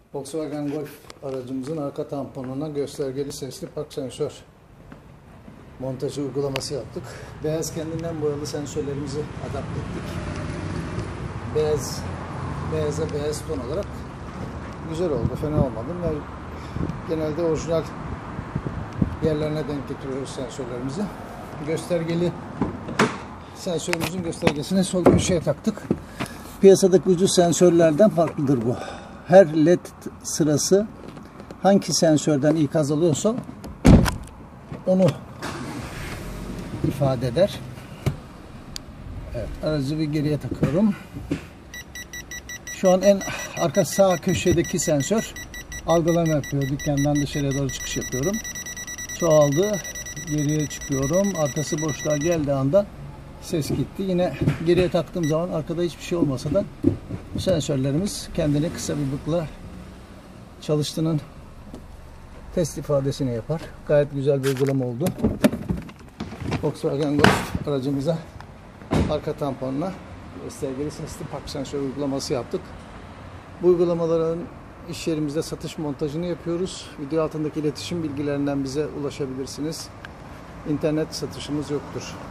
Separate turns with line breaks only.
Volkswagen Golf aracımızın arka tamponuna göstergeli sesli park sensör montajı uygulaması yaptık. Beyaz kendinden boyalı sensörlerimizi adapte ettik. Beyaza beyaz ton olarak güzel oldu, fena olmadı. Ve genelde orijinal yerlerine denk getiriyoruz sensörlerimizi. Göstergeli sensörümüzün göstergesini sol köşeye taktık. Piyasadaki ucuz sensörlerden farklıdır bu. Her led sırası hangi sensörden ikaz alıyorsa onu ifade eder. Evet, aracı bir geriye takıyorum. Şu an en arka sağ köşedeki sensör algılama yapıyor. Dükkandan dışarıya doğru çıkış yapıyorum. Çoğaldı. Geriye çıkıyorum. Arkası boşluğa geldiği anda ses gitti. Yine geriye taktığım zaman arkada hiçbir şey olmasa da sensörlerimiz kendini kısa bir bıkla çalıştığının test ifadesini yapar. Gayet güzel bir uygulama oldu. Volkswagen Golf aracımıza arka tamponuna göstergeli sesli park sensör uygulaması yaptık. Bu uygulamaların iş yerimizde satış montajını yapıyoruz. Video altındaki iletişim bilgilerinden bize ulaşabilirsiniz. İnternet satışımız yoktur.